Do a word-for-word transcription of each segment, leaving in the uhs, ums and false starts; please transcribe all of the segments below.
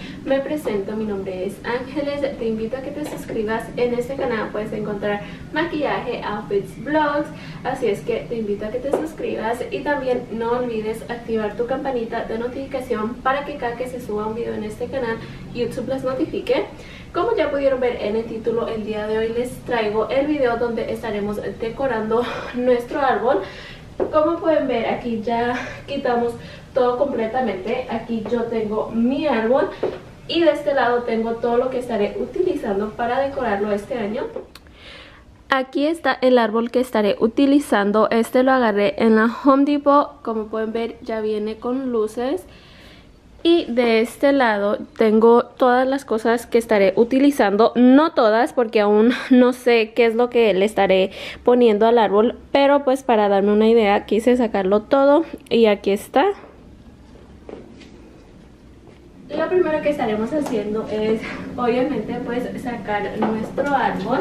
me presento, mi nombre es Ángeles. Te invito a que te suscribas. En este canal puedes encontrar maquillaje, outfits, vlogs, así es que te invito a que te suscribas y también no olvides activar tu campanita de notificación para que cada que se suba un video en este canal YouTube les notifique. Como ya pudieron ver en el título, el día de hoy les traigo el video donde estaremos decorando nuestro árbol. Como pueden ver, aquí ya quitamos todo completamente. Aquí yo tengo mi árbol y de este lado tengo todo lo que estaré utilizando para decorarlo este año. Aquí está el árbol que estaré utilizando. Este lo agarré en la Home Depot. Como pueden ver, ya viene con luces. Y de este lado tengo todas las cosas que estaré utilizando. No todas, porque aún no sé qué es lo que le estaré poniendo al árbol, pero pues para darme una idea quise sacarlo todo y aquí está. Lo primero que estaremos haciendo es obviamente pues sacar nuestro árbol.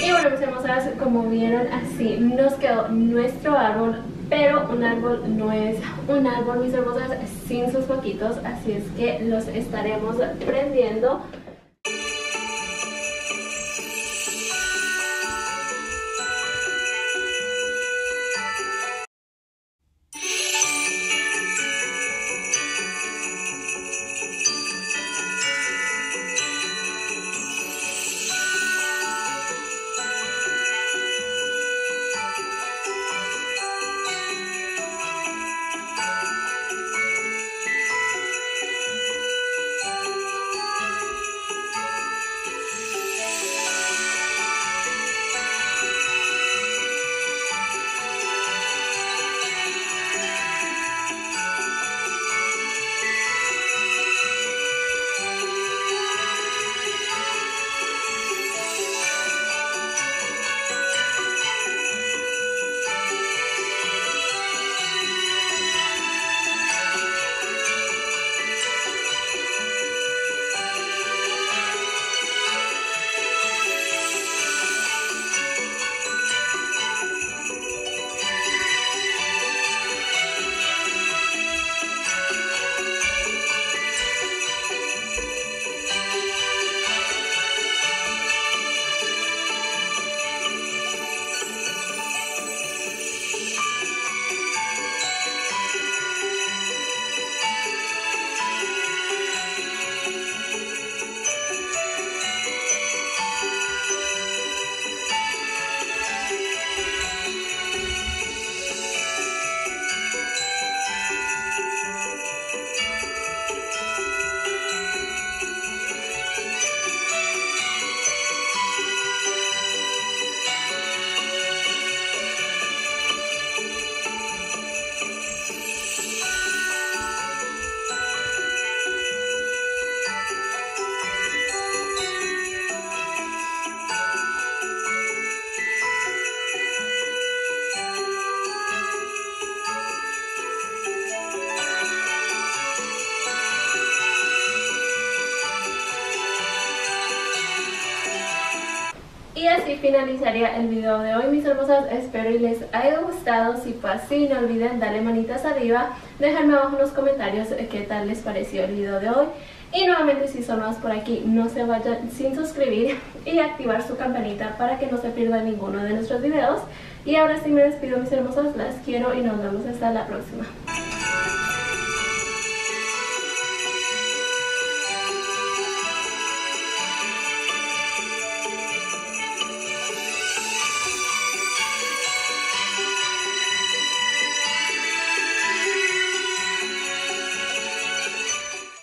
Y bueno, mis hermosas, como vieron, así nos quedó nuestro árbol, pero un árbol no es un árbol, mis hermosas, sin sus foquitos, así es que los estaremos prendiendo. Y así finalizaría el video de hoy, mis hermosas. Espero y les haya gustado. Si fue así, no olviden darle manitas arriba, dejarme abajo en los comentarios qué tal les pareció el video de hoy. Y nuevamente, si son nuevos por aquí, no se vayan sin suscribir y activar su campanita para que no se pierdan ninguno de nuestros videos. Y ahora sí me despido, mis hermosas, las quiero y nos vemos hasta la próxima.